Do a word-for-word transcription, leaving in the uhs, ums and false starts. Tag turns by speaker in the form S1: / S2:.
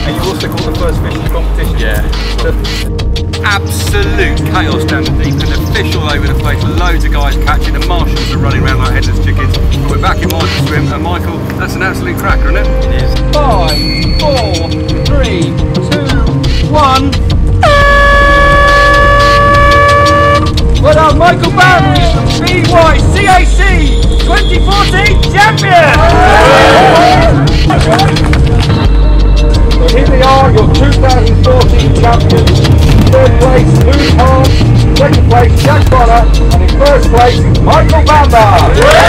S1: And you also caught the first fish in the competition.
S2: Yeah. Absolute chaos down the deep and the fish all over the place. Loads of guys catching, the marshals are running around like headless chickens. We're back in Michael's swim, and Michael, that's an absolute cracker, isn't it?
S1: It is.
S3: Five, four, three, two, one. Well done, Michael Barry, B Y C A C twenty fourteen champion!
S4: So here they are, your two thousand fourteen champions. Third place, Lou Hart. Second place, Jack Bonner. And in first place, Michael Bamba.